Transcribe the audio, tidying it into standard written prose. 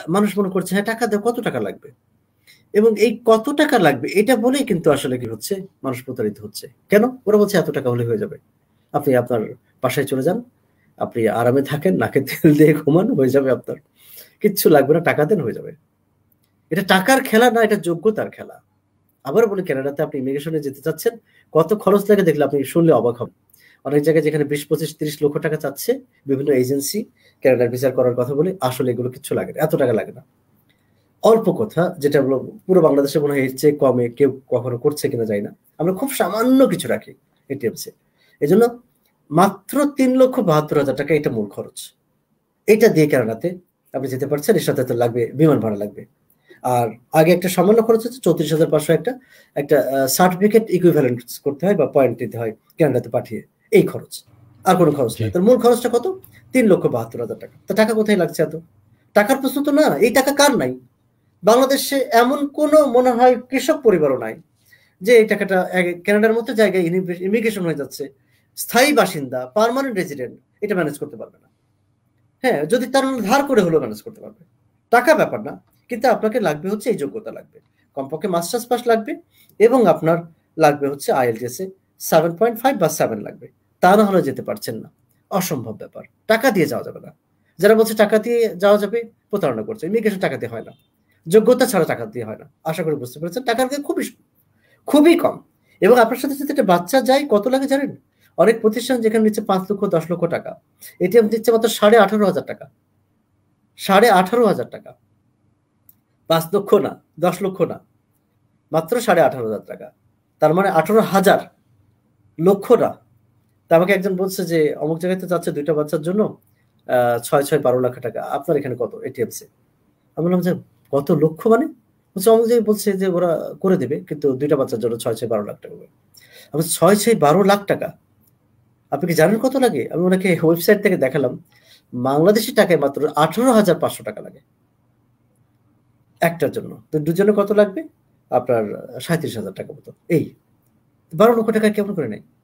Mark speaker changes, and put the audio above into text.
Speaker 1: মানুষ মনে করছে হ্যাঁ টাকা দাও, কত টাকা লাগবে, এবং এই কত টাকা লাগবে এটা বলেই কিন্তু আসলে কি হচ্ছে, মানুষ প্রতারিত হচ্ছে। কেন? ওরা বলছে এত টাকা হলে হয়ে যাবে, আপনি আপনার বাসায় চলে যান, আপনি আরামে থাকেন, নাকে তেল দিয়ে ঘুমান, হয়ে যাবে আপনার, কিচ্ছু লাগবে না, টাকা দেন, হয়ে যাবে। এটা টাকার খেলা না, এটা যোগ্যতার খেলা। আবার বলি, কানাডাতে আপনি ইমিগ্রেশনে যেতে চাচ্ছেন, কত খরচ লাগে দেখলে আপনি শুনলে অবাক হবেন। অনেক জায়গায় যেখানে 20, 25, 30 লক্ষ টাকা চাচ্ছে বিভিন্ন এজেন্সি কানাডার ভিসা করার কথা বলে, আসলে এগুলো কিচ্ছু লাগে না, এত টাকা লাগে না। অল্প কথা, যেটা হলো পুরো বাংলাদেশে মনে হয় এর চেয়ে কমে কেউ কখনো করছে কিনা যায় না, আমরা খুব সামান্য কিছু রাখি এটিএমসে। এই জন্য মাত্র 3,72,000 টাকা এটা মূল খরচ। এটা দিয়ে কানাডাতে আপনি যেতে পারছেন, এর সাথে তো লাগবে বিমান ভাড়া লাগবে। আর আগে একটা সামান্য খরচ হচ্ছে 34,500, একটা একটা সার্টিফিকেট ইকুইভ্যালেন্ট করতে হয় বা পয়েন্ট দিতে হয় কানাডাতে পাঠিয়ে, এই খরচ, আর কোনো খরচ
Speaker 2: জি।
Speaker 1: নাই। তার মূল খরচটা কত? 3,72,000 টাকা। তো টাকা কোথায় লাগছে এত? টাকার প্রশ্ন তো না, এই টাকা কার নাই? বাংলাদেশে এমন কোনো মনে হয় কৃষক পরিবারও নাই যে এই টাকাটা কানাডার মতো জায়গায় ইমিগ্রেশন হয়ে যাচ্ছে, স্থায়ী বাসিন্দা, পার্মানেন্ট রেসিডেন্ট, এটা ম্যানেজ করতে পারবে না। হ্যাঁ, যদি তার ধার করে হলেও ম্যানেজ করতে পারবে, টাকা ব্যাপার না। কিন্তু আপনাকে লাগবে হচ্ছে এই যোগ্যতা লাগবে, কমপক্ষে মাস্টার্স পাস লাগবে, এবং আপনার লাগবে হচ্ছে আইএলটিএস এ 7.5 বা 7 লাগবে। তা না হলে যেতে পারছেন না, অসম্ভব ব্যাপার। টাকা দিয়ে যাওয়া যাবে না। যারা বলছে টাকা দিয়ে যাওয়া যাবে, প্রতারণা করছে। ইমিগ্রেশন টাকা দিয়ে হয় না, যোগ্যতা ছাড়া টাকা দিয়ে হয় না। আশা করি বুঝতে পেরেছেন। টাকার খুবই খুবই কম। এবং আপনার সাথে সাথে একটা বাচ্চা যায়, কত লাগে জানেন? অনেক প্রতিষ্ঠান যেখানে নিচ্ছে 5 লক্ষ 10 লক্ষ টাকা, এটিএম দিচ্ছে মাত্র 18,500 টাকা। 18,500 টাকা। 5 লক্ষ না, 10 লক্ষ না, মাত্র 18,500 টাকা। তার মানে 18,000, লক্ষ না। তা আমাকে একজন বলছে যে অমুক জায়গায় তো যাচ্ছে 2টা বাচ্চার জন্য 6-6 12 লাখ টাকা। আপনার এখানে কত এটিএমসি? আমি বললাম যে কত লক্ষ মানে? বলছে অমুক জায়গায় বলছে যে ওরা করে দেবে, কিন্তু 2টা বাচ্চার জন্য 6-6 12 লাখ টাকা করে। আমি 6-6 12 লাখ টাকা। আপনি কি জানেন কত লাগে? আমি ওনাকে ওয়েবসাইট থেকে দেখালাম। বাংলাদেশী টাকায় মাত্র 18,500 টাকা লাগে একটার জন্য। তো দুজনে কত লাগবে? আপনার 37,000 টাকা মতো। এই 12 লক্ষ টাকা কেমন করে নেয়?